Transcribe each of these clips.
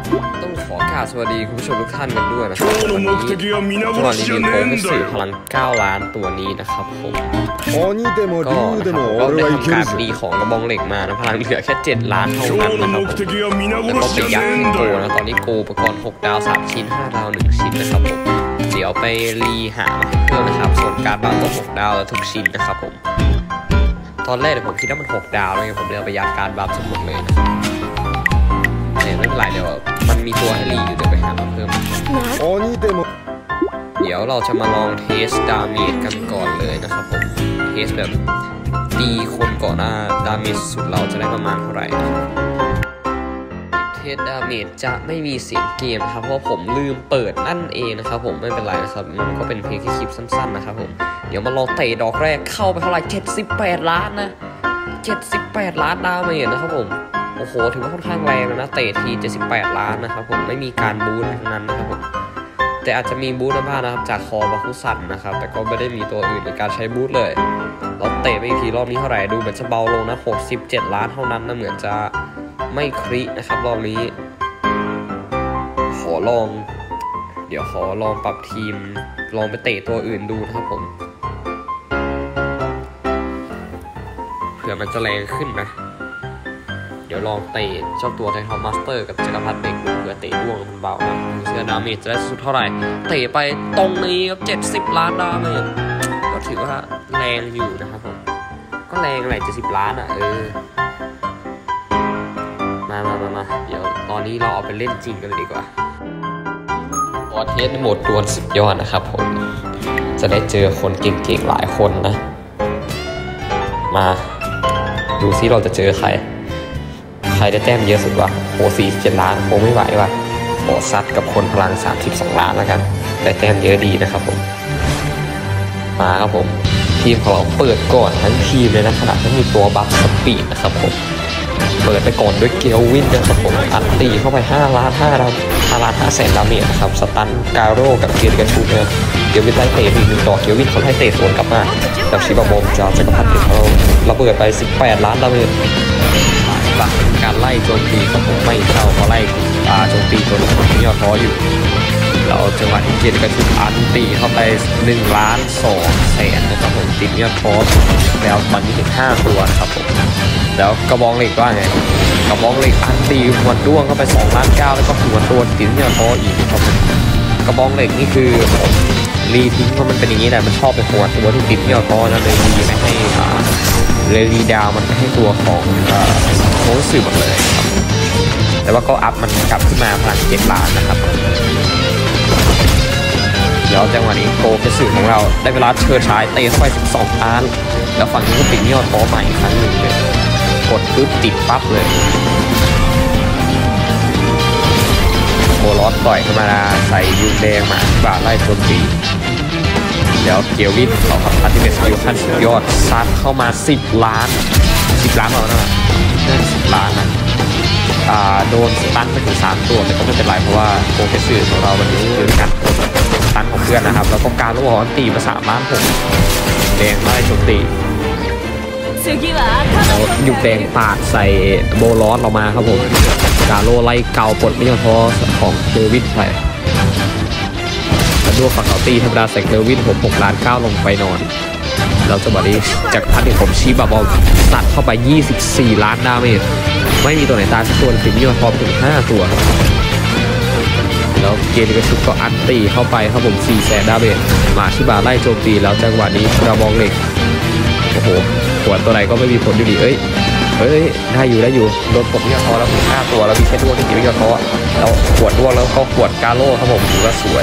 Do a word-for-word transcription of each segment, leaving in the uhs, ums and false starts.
ต้องขอกราบสวัสดีคุณผู้ชมทุกท่านกันด้วยนะครับวันนี้จังหวะรีวิวโค้งสื่อพลังเก้าล้านตัวนี้นะครับผมก็นะครับผมก็ได้ทำการรีของกระบองเหล็กมานะพลังเหลือแค่เจ็ดล้านเท่านั้นนะครับผมแล้วก็ไปยัดให้โกนะตอนนี้โกอุปกรณ์หกดาวสามชิ้นห้าดาวหนึ่งชิ้นนะครับผมเดี๋ยวไปรีหามาให้เพิ่มนะครับส่วนการบัฟก็หกดาวแล้วทุกชิ้นนะครับผมตอนแรกเนี่ยผมคิดว่ามันหกดาวแล้วไงผมเลยเอาไปยัดการบัฟทั้งหมดเลยแต่ไม่เป็นไรเดี๋ยวมันมีตัวให้รีอยู่เดี๋ยวไปหามาเพิ่มเดี๋ยวเราจะมาลองเทสดาเมจกันก่อนเลยนะครับผมเทสแบบตีคนก่อนหน้าดาเมจสุดเราจะได้ประมาณเท่าไหร่เทสดาเมจจะไม่มีเสียงเกมนะครับเพราะผมลืมเปิดนั่นเองนะครับผมไม่เป็นไรนะครับมันก็เป็นเพียงแค่คลิปสั้นๆนะครับผมเดี๋ยวมาลองเตะดอกแรกเข้าไปเท่าไหร่เจ็ดสิบแปดล้านนะเจ็ดสิบแปดล้านดาเมจนะครับผมโอ้โหถือว่าค่อนข้างแรงนะเตะทีเจ็ดสิบแปดล้านนะครับผมไม่มีการบูสต์ทั้งนั้นนะครับผมแต่อาจจะมีบูสต์บ้างนะครับจากคอบาคุสันนะครับแต่ก็ไม่ได้มีตัวอื่นในการใช้บูสต์เลยเราเตะไปอีกทีรอบนี้เท่าไหร่ดูเหมือนจะเบาลงนะหกสิบเจ็ดล้านเท่านั้นนะเหมือนจะไม่ครินะครับรอบนี้ขอลองเดี๋ยวขอลองปรับทีมลองไปเตะตัวอื่นดูนะครับผมเผื่อมันจะแรงขึ้นนะเดี๋ยวลองเตะเจ้าตัวไททอมมาสเตอร์กับจักรพรรดิเด็กเผื่อเตะร่วงมันเบานะเชื่อดาเมจจะได้สุดเท่าไหร่เตะไปตรงนี้ครับเจ็ดสิบล้านดาเมจก็ถือว่าแรงอยู่นะครับผมก็แรงแหละเจ็ดสิบล้านอ่ะเออมามามามาเดี๋ยวตอนนี้เราเอาไปเล่นจริงกันเลยดีกว่าพอเทสโหมดดวลสุดยอดนะครับผมจะได้เจอคนเก่งๆหลายคนนะมาดูซิเราจะเจอใครใครได้แต้มเยอะสุดวะโอ้สี่สิบเจ็ดล้านโอ้ไม่ไหวว่ะขอซัดกับคนพลังสามสิบสองล้านแล้วกันได้แต้มเยอะดีนะครับผมมาครับผมทีมของเราเปิดก่อนทั้งทีมเลยนะขณะที่มีตัวบัฟสปีดนะครับผมเปิดไปก่อนด้วยเกลวินนะครับผมอัดตีเข้าไปห้าล้านห้าดาวห้าล้านห้าแสนดาเมจนะครับสตันกาโร่กับเกียร์กระชูเนี่ยเกลวินไล่เตะอีกหนึ่งดอกเกลวินเขาไล่เตะสวนกลับมาจากชิบะโมมจะจักรพรรดิเขาระเบิดไปสิบแปดล้านดาเมจหลักการไล่โจมตีก็ผมไม่เข้าเพราะไล่โจมตีจนผมยอดท้ออยู่เราจังหวะที่เกียร์กระชูอันตีเข้าไปหนึ่งล้านสองแสนนะครับผมติดยอดท้อแล้วตอนนี้ถึงห้าตัวครับผมแล้วกระบองเหล็กว่าไงกระบองเหล็กอันตีหัวด้วงเข้าไปสองล้านเก้าแล้วก็หัวตัวติดยอดท้ออีกครับผมกระบองเหล็กนี่คือรีทิ้งเพราะมันเป็นอย่างนี้แหละมันชอบไปหัวตัวที่ติดยอดท้อนะเลยรีไม่ให้เลยรีดาวมันไม่ให้ตัวของโค้ชสื่อหมดเลยครับแต่ว่าก็อัพมันกลับขึ้นมาพลังเจ็ดล้านนะครับเดี๋ยวจังหวะนี้โกเกสึของเราได้เวลาเชิดฉายเตะเข้าไปสิบสองล้านแล้วฝั่งนี้ก็ติดยอดท้อใหม่อีกครั้งหนึ่งเลยกดปึ๊บติดปั๊บเลยโบลอสต่อยเข้ามาใส่ยูแดงมาบาไล่โจมตีเดี๋ยวเกียววินเขาขับพันที่เป็นสกิลขั้นสุดยอดซัดเข้ามาสิบล้านสิบล้านแล้วนะได้สิบล้านนะอ่าโดนสตันไปถึงสามตัวแต่ก็ไม่เป็นไรเพราะว่าโปรเฟสซี่ของเราวันนี้คือการกดสตันของเพื่อนนะครับแล้วก็การลูกบอลตีมาสามล้านหกแดงไล่โจมตีแล้วยุบแดงปาดใส่โบลอสเรามาครับผมกาโลไล่เกาปลดไม่ยอมท้อของเคลวินไปแล้วด้วยฝั่งเขาตีธรรมดาใส่เคลวินผมหกล้านเก้าลงไปนอนเราจะบอกดีจากพัดที่ผมชี้บาบอลสัดเข้าไปยี่สิบสี่ล้านดาเมจไม่มีตัวไหนตายสักตัวติดไม่ยอมท้อถึงห้าตัวแล้วเกมกระชุบก็อันตีเข้าไปครับผมสี่แสนดาเมจมาชิบาไล่โจมตีแล้วจังหวะนี้กระบองเหล็กโอ้โหขวดตัวไหนก็ไม่มีผลอยู่ดีเอ้ยเอ้ยได้อยู่ได้อยู่โดนกดที่ยอดท้อแล้วถึงห้าตัวแล้วมีแค่ด้วงที่ไม่ยอดท้อแล้วขวดด้วงแล้วก็ขวดกาโร่ครับผมถือว่าสวย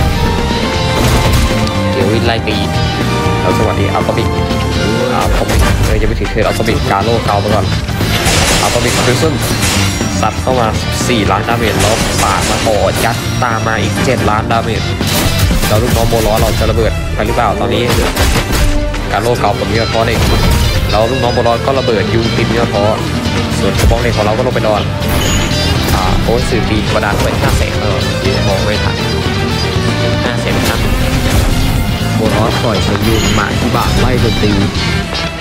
เดี๋ยววินไล่ตีแล้วจังหวะนี้อัลตบิกอ่าผมเอ้ยยังไม่ถึงเทอัลตบิกกาโร่เกาไปก่อนอัลตบิกคริสตัลซัดเข้ามาสี่ล้านดาเมจแล้วปาดมาต่อยัดตามมาอีกเจ็ดล้านดาเมจแล้วลูกน้องโบล้อเราจะระเบิดไปหรือเปล่าตอนนี้การโลกเก่าผมมีท้อเองแล้วลูกน้องโบล้อก็ระเบิดยูติมมีท้อส่วนกระบองเหล็กของเราก็ลงไปนอนอ่าโอ้สื่อปีธรรมดาไปห้าแสนเออที่มองไม่ทันห้าแสนครับโบล้อต่อยใส่ยูมาที่บาไล่โจมตี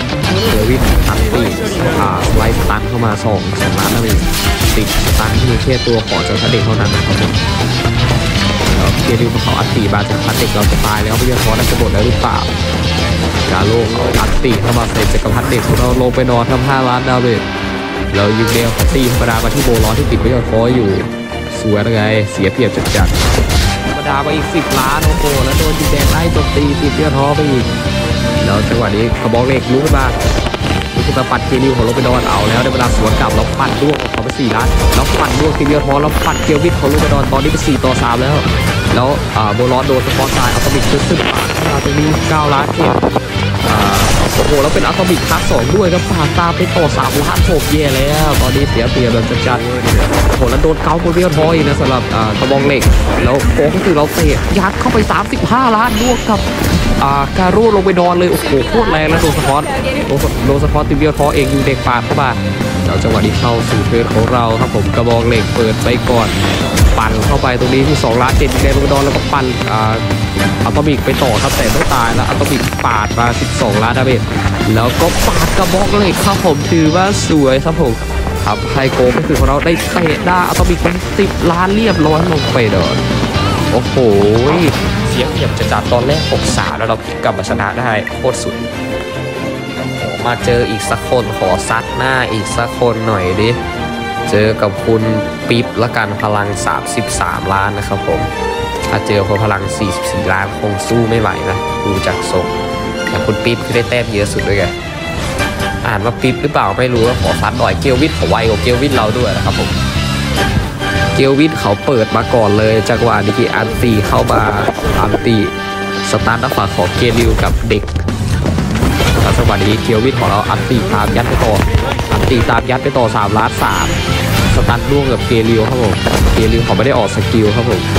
เดวิดอันตีไล่สตันเข้ามาสองสองล้านนั่นเองติดสตันที่มีแค่ตัวของเจ้าพัดเด็กเท่านั้นนะครับผมแล้วเกียร์ดิวเขาอันตีบาจากพัดเด็กเราจะตายแล้วพยาคอน่าจะหมดแล้วหรือเปล่ากาโลเขาอันตีเข้ามาใส่จักรพรรดิเด็กของเราลงไปนอนทำห้าล้านดาวเลยแล้วยิงเดวตีธรรมดามาที่โบล้อที่ติดพยาคออยู่สวยยังไงเสียเปรียบจัดจัดธรรมดาไปอีกสิบล้านโอ้โหแล้วโดนยิงแดงไล่โจมตีติดพยาคอไปอีกแล้วจังหวะนี้กระบอกเหล็กลุกขึ้นมาลุกขึ้นมาปัดเกียร์ดิวของลงไปนอนเอาแล้วได้เวลาสวนกลับแล้วปัดด้วงของเขาไปสี่ล้านแล้วปัดด้วงทีเดียวท้อแล้วปัดเกียววิทของลงไปนอนตอนนี้เป็นสี่ต่อสามแล้วแล้วโบล้อโดนสปอร์ตตายอัลตอมิกซึซึปาดมาตรงนี้เก้าล้านเจ็ดโอ้โหแล้วเป็นอัลตอมิกคัสสองด้วยก็ปาดตามไปต่อสามล้านหกเย่แล้วตอนนี้เสียเปรียบแบบจัดๆโอ้โหแล้วโดนเกาคนเดียวท้ออีกนะสำหรับกระบองเหล็กแล้วโค้งก็คือเราเตะยัดเข้าไปสามสิบห้าล้านด้วงกับการูลงไปนอนเลยโอ้โหโคตรแรงแล้วโดนสปอร์ตโดนสปอร์ตติเบียท้อเองยูเด็กปาดเข้ามาแล้วจังหวะนี้เข้าสู่เทิร์นของเราครับผมกระบองเหล็กเปิดไปก่อนปั่นเข้าไปตรงนี้ที่สองล้านเจ็ดแดงลงไปนอนแล้วก็ปั่นอัลตอมิกไปต่อครับแต่ไม่ตายแล้วอัลตอมิกปาดมาสิบสองล้านดาเมจแล้วก็ปาดกระบอกเหล็กครับผมถือว่าสวยครับผมทำให้โกก็คือของเราได้เตะได้อัลตอมิกเป็นสิบล้านเรียบร้อยลงไปเดินโอ้โหเสียเปรียบจะจัดตอนแรกหกสามแล้วเรากลับมาชนะได้โคตรสุดมาเจออีกสักคนขอซัดหน้าอีกสักคนหน่อยดิเจอกับคุณปิ๊บละกันพลังสามสิบสามล้านนะครับผมถ้าเจอคนพลังสี่สิบสี่ล้านคงสู้ไม่ไหวนะดูจากทรงแต่คุณปิ๊บคือได้แต้มเยอะสุดด้วยไงอ่านว่าปิ๊บหรือเปล่าไม่รู้ขอซัดหน่อยเกลวิทเขาไวกว่าเกลวิทเราด้วยนะครับผมเกลวิทเขาเปิดมาก่อนเลยจังหวะนี้ที่อันตีเข้ามาอันตีสตาร์ทฝั่งของเกลิวกับเด็กจังหวะนี้เกลวิทของเราอันตีตามยัดไปต่ออันตีตามยัดไปต่อสามล้านสามสตาร์ทร่วงกับเกลิวครับผมเกลิวเขาไม่ได้ออกสกิลครับผม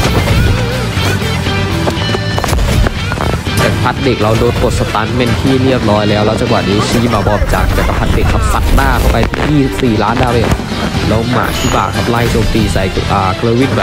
แต่พัดเด็กเราโดนกดสตันเป็นที่เรียบร้อยแล้วแล้วจังหวะนี้ชีมาบอบจากจักรพันธ์เด็กครับซัดหน้าเข้าไปที่สี่ล้านดาวเลยแล้วหมาชิบะครับไล่โจมตีใส่อ่าเกลวิทไป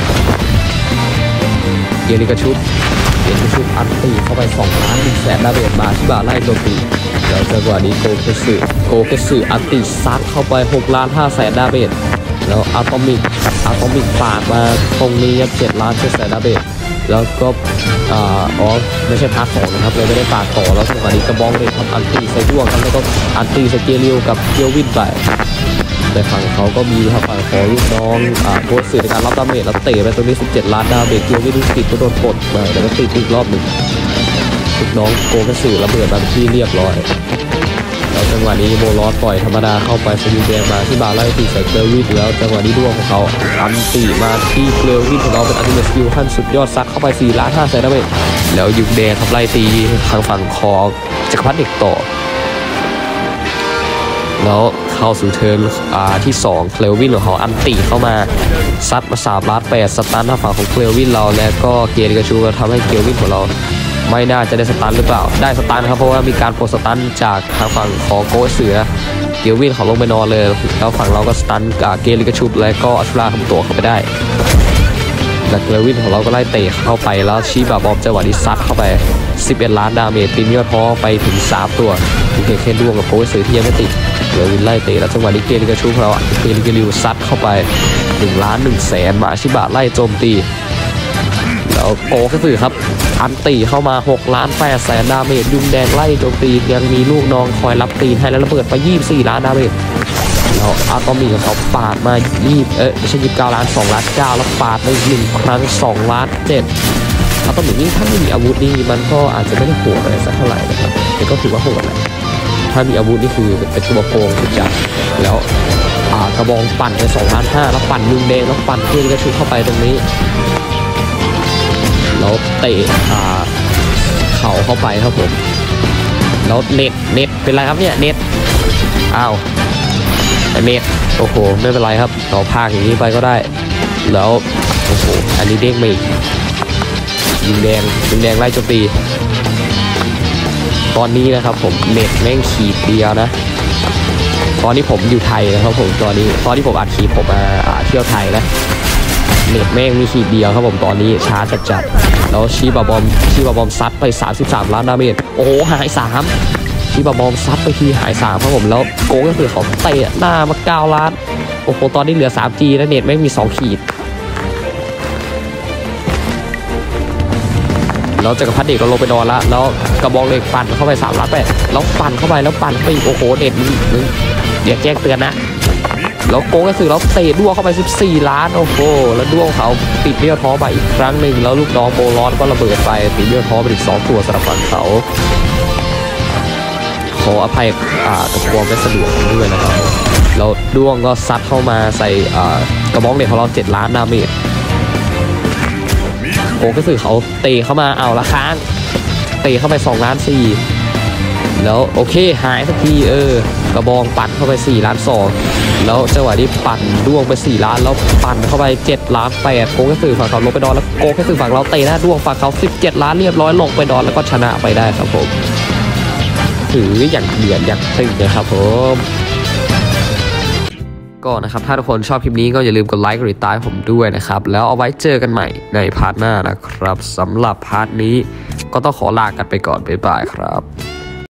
เกลิกระชุบเกลิกระชุบอันตีเข้าไปสองล้านหนึ่งแสนดาวเลยมาชิบะไล่โจมตีแล้วจังหวะนี้โกเคสึโกเคสึอันตีซัดเข้าไปหกล้านห้าแสนดาวเลยแล้วอะตอมิกอะตอมิกปาดมาตรงนี้เจ็ดล้านเจ็ดแสนดาวเลยแล้วก็อ๋อไม่ใช่พาร์ทสองนะครับเลยไม่ได้ปาดต่อแล้วจังหวะนี้กระบองเลยทำอันตีใส่ด้วงครับแล้วก็อันตีใส่เกลิวกับเกียววินไปแต่ฝั่งเขาก็มีครับฝั่งของลูกน้องอ่าโคตรสื่อในการรับดาเมจแล้วเตะไปตรงนี้สิบเจ็ดล้านดาเมจเกียววินติดก็โดนกดมาแต่ก็ติดอีกรอบหนึ่งลูกน้องโกก็สื่อระเบิดมาที่เรียบร้อยแล้วจังหวะนี้โบลอสปล่อยธรรมดาเข้าไปสกิลแดงมาที่บาไล่ตีใส่เกลวิทแล้วจังหวะนี้ด้วงของเขาอันตีมาที่เกลวิทของเราเป็นอันติเมทสกิลขั้นสุดยอดซัดเข้าไปสี่ล้านห้าแสนดาเมจแล้วยุกแดงทำไล่ตีทางฝั่งคอจักรพรรดิเด็กต่อแล้วเข้าสู่เทิร์นที่สองเกลวินของเขาอันตีเข้ามาซัดมาสามล้านแปดสตันทางฝั่งของเกลวินเราและก็เกียร์กระชูเราทำให้เกลวินของเราไม่น่าจะได้สตันหรือเปล่าได้สตันครับเพราะว่ามีการปลดสตันจากทางฝั่งของโกเสือเกียววินเขาลงไปนอนเลยแล้วฝั่งเราก็สตันเกลิกระชุบและก็อัชราทำตัวเข้าไปได้และเกลวินของเราก็ไล่เตะเข้าไปแล้วชีบาบอมจังหวะนี้ซัดเข้าไปสิบเอ็ดล้านดาเมจตีนยอดท้อไปถึงสามตัวมีเคนด้วงกับโกเสือที่ยังไม่ติดเกลวินไล่เตะแล้วจังหวะนี้เกลิกระชุบเราเกลิกระลิวซัดเข้าไปหนึ่งล้านหนึ่งแสนมาชิบะไล่โจมตีแล้วโกก็คือครับอันตีเข้ามาหกล้านแปดแสนดาเมจยุงแดงไล่โจมตียังมีลูกน้องคอยรับตีนให้แล้วระเบิดไปยี่สิบสี่ล้านดาเมจแล้วอะตอมิกของเขาปาดมายี่เอ๊ะไม่ใช่ยี่สิบเก้าล้านสองล้านเก้าแล้วปาดไปหนึ่งครั้งสองล้านเจ็ดอะตอมิกนี่ถ้าไม่มีอาวุธนี่มันก็อาจจะไม่ได้โหดอะไรสักเท่าไหร่นะครับแต่ก็ถือว่าโหดแหละถ้ามีอาวุธนี่คือเป็นตัวโกงสุดจัดแล้วกระบองปั่นไปสองล้านห้าแล้วปั่นยุงแดงแล้วปั่นเพื่อนกระชุบเข้าไปตรงนี้แล้วเตะเข่าเข้าไปครับผมแล้วเน็ตเน็ตเป็นไรครับเนี่ยเน็ตอ้าวเน็ตโอ้โหไม่เป็นไรครับต่อภาคอย่างนี้ไปก็ได้แล้วโอ้โหอันนี้เด้งมาอีกยิงแดงยิงแดงไล่โจมตีตอนนี้นะครับผมเน็ตแม่งขีดเดียวนะตอนนี้ผมอยู่ไทยนะครับผมตอนนี้ตอนที่ผมอัดคลิปผมมาเที่ยวไทยนะเน็ตแม่งมีขีดเดียวครับผมตอนนี้ช้าจัดจัดแล้วชีบาบอมชีบาบอมซัดไปสามสิบสามล้านดาเมจโอ้โหหายสามที่บะบอมซัดไปทีหายสามครับผมแล้วโกก็คือเขาเตะหน้ามาเก้าล้านโอ้โหตอนนี้เหลือ ทรีจี แล้วเน็ตไม่มีสองขีดแล้วจักรพรรดิเด็กเราลงไปนอนละแล้วกระบองเหล็กปั่นเข้าไปสามล้านแปดแล้วปั่นเข้าไปแล้วปั่นไปอีกโอ้โหเน็ตมึงเดี๋ยวแจ้งเตือนนะแล้วโกก็คือแล้วเตะด้วงเข้าไปสิบสี่ล้านโอ้โหแล้วด้วงเขาติดเบี้ยวท้อไปอีกครั้งหนึ่งแล้วลูกน้องโบลอนก็ระเบิดไปติดเบี้ยวท้อไปอีกสองตัวสำหรับฝั่งเขาขออภัยอ่ากับความไม่สะดวกด้วยนะครับแล้วด้วงก็ซัดเข้ามาใส่อ่ากระบองเหล็กของเราเจ็ดล้านดาเมจโกก็คือเขาเตะเข้ามาเอาละค้างเตะเข้าไปสองล้านสี่แล้วโอเคหายสักทีเออกระบองปั่นเข้าไปสี่ล้านสองแล้วจังหวะนี้ปั่นด้วงไปสี่ล้านแล้วปั่นเข้าไปเจ็ดล้านแปดโกก็คือฝั่งเขาลงไปนอนแล้วโกก็คือฝั่งเราเตะหน้าด้วงฝั่งเขาสิบเจ็ดล้านเรียบร้อยลงไปนอนแล้วก็ชนะไปได้ครับผมถืออย่างเดือดอย่างตึงนะครับผมก็นะครับถ้าทุกคนชอบคลิปนี้ก็อย่าลืมกดไลค์กดติดตามผมด้วยนะครับแล้วเอาไว้เจอกันใหม่ในพาร์ทหน้านะครับสำหรับพาร์ทนี้ก็ต้องขอลากันไปก่อนบ๊ายบายครับ